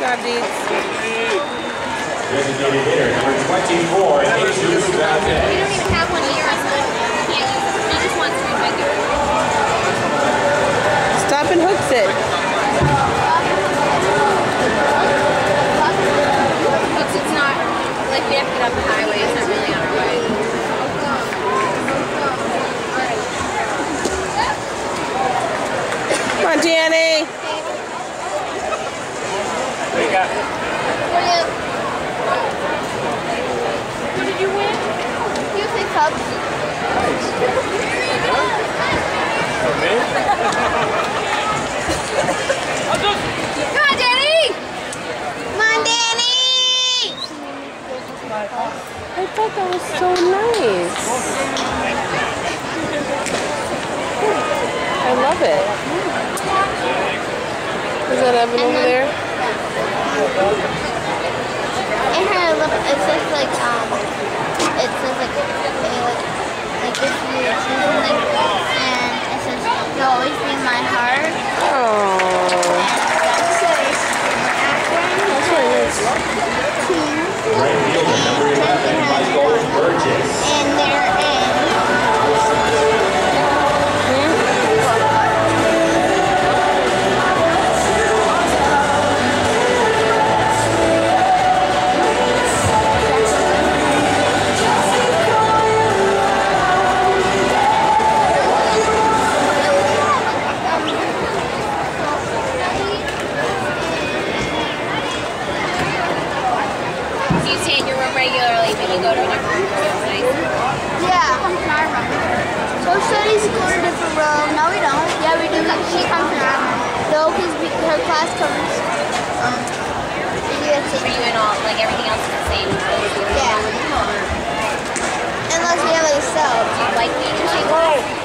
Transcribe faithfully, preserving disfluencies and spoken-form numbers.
job, Deeds. Designated hitter number twenty-four, N H We don't even have one here, so he can't use it. He just wants to be regular. Stop and hooks it. Hooks, it's not, like we have to get up the highway, it's not really on our way. Come on, Danny. What do you got? What did you win? You say cups. For me? Come on, Danny! Come on, Danny! I thought that was so nice. I love it. Is that Evan over there? In her little, it says like, um, it says like, like, like if you choose like, and it says, you'll always be in my heart. Oh. And it says, That's nice. Right fielder number eleven, Michael Burgess. and they're in. So you stay in your room regularly, but you go to a different room, right? Yeah, comes in our room. So studies go to a different room. No, we don't. Yeah, we do. She comes in our room. No, because her class comes. Um, she gets For you and all, like everything else is the same. yeah. Unless we have like a cell. Do you like being in my class?